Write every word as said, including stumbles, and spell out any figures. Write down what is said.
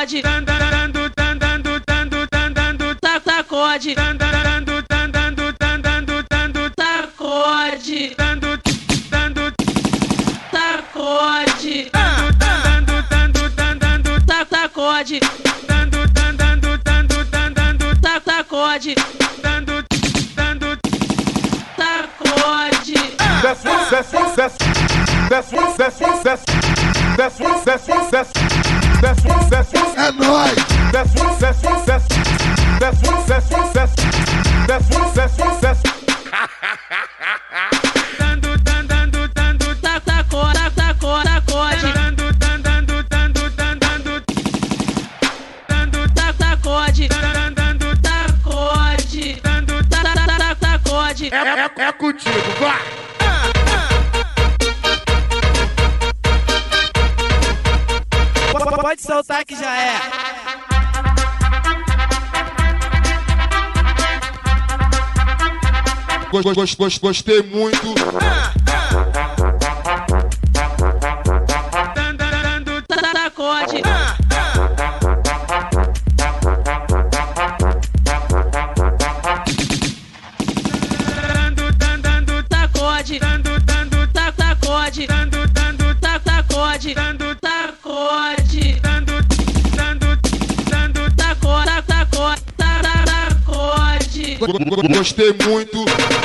sacode, dando, dando, dando, dando, dando, sacode, dando, dando, dando, dando, dando, sacode, dando, dando, sacode, dando, dando, dando, dando, sacode, dando, dando, dando, dando, sacode, dando, dando, sacode. That's what, that's what, that's that's what, that's what, that's that's what, that's what, that's that's what, that's what, É nóis! that's what, that's what, that's that's what, that's what, that's that's what, that's what, that's Dando, dando, dando, sacode, sacode, sacode, dando, dando, dando, dando, dando, sacode, dando, sacode, dando, sacode. É, é, é contigo, vai! Pode soltar que já é. Gost, gost, gost, gostei muito. Dando, sacode. Dando, dando, sacode. Dando, dando, sacode. Dando, dando, sacode. Dando, sacode. Dando, dando, dando, sacode, sacode, sacode. Gostei muito.